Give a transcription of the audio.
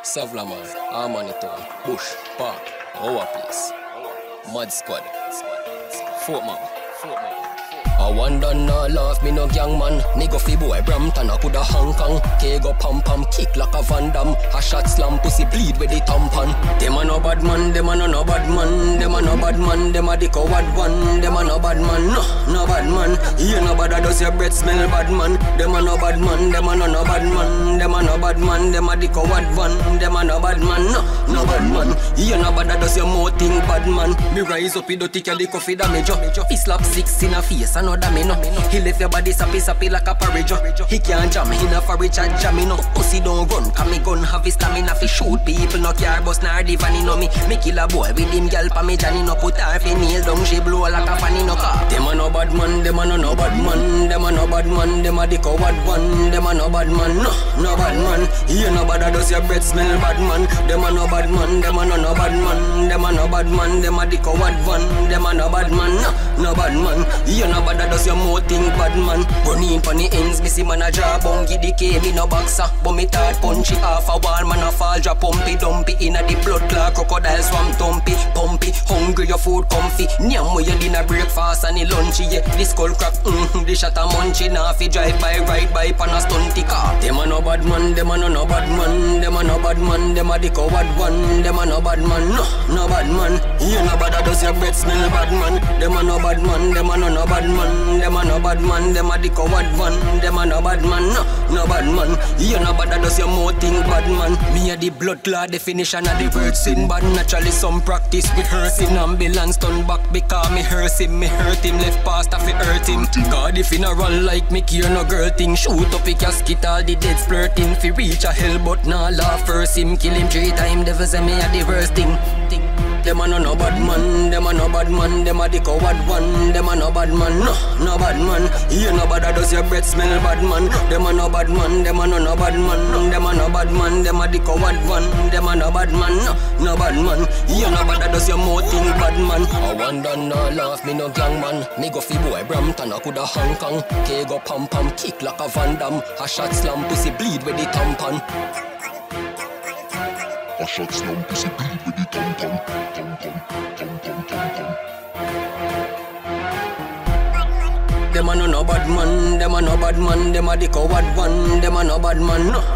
Savlaman, Harmonytown, Bush, Park, our place, Mud Squad, Fort Mount. I wonder no laugh, me no gang man. Me go fi boy Brampton, I coulda Hong Kong. K go pam pam, kick like a Van Damme. A shot slam, pussy bleed with the tampon. Dem a no bad man, dem a no bad man. Dem a no bad man, dem a the coward one. Dem a no bad man, no bad man. You no bad, does your breath smell bad man. Dem a no bad man, dem a no bad man. Dem a no bad man, dem a the coward one. Dem a no bad man, no bad man. You no bad, does your mouth think bad man. Me rise up, he do take your dick off, he damage you. He slap 6 in a face, another me no. He left your body sappy like a porridge. He can't jam, he no for rich and jam, no. Pussy don't run, cause me gun have his stamina fi shoot people. No car bus nor the van, no me. Me kill a boy with him girl pa me Johnny. No put her fi nail down, she blow like a fanny, no car. Dem a no bad man, dem a no bad man. Dem a no bad man, dem a the coward one. Dem a no bad man, no bad man. You no bad, does your breath smell bad man. Dem a no bad man, dem a no bad man. Dem a no bad man, dem a the coward one. Dem a no bad man, no bad man. You no bad, does your more thing bad man. Running pon the ends, me see man a jaw bungy the K, me no boxer. But me thought punch it off a wall, man a fall drop pumpy dumpy. Inna the blood clot, crocodile swam tumpy. Pumpy, hungry your food comfy. Nyam with your dinner breakfast and the lunchy, yeah. The skull crack, the shot a munchy. Now fi drive by, ride by, pan a stunty car. Dem a no bad man, dem a no bad man. Dem a no bad man, dem a the coward one. Dem a no bad man, no bad man. You no bad, does your breath smell bad man. Dem a no bad man, dem a no bad man. Dem a no bad man, dem a the coward one. Dem a no bad man, no bad man. You no bad, does your mouth think bad man. Me a the blood clot definition of the word sin bad. Naturally some practice with hurting. Ambulance turn back because me hurt him. Me hurt him, left past fi hurt him. God if he no run like me, care no girl thing. Shoot up a casket, all the dead splurting. Fi reach a hell but nah laugh first him. Kill him 3 times, devil say me a the worst thing. Dem a no bad man, dem a no bad man, dem a the coward one. Dem a no bad man, no bad man. You no bad, does your breath smell bad man. Dem a no bad man, dem a no bad man. Dem a no bad man, dem a the coward one. Dem a no bad man, no bad man. You no bad, does your mouth think bad man. I wonder no laugh, me no gang man. Me go fi boy Brampton, I coulda Hong Kong. K go pam pam, kick like a Van Damme. A shot slam, pussy bleed with the tampon. A shot slam, pussy bleed with the tampon. Dem a no bad man, dem a no bad man. Dem a the coward one. Dem a no bad man,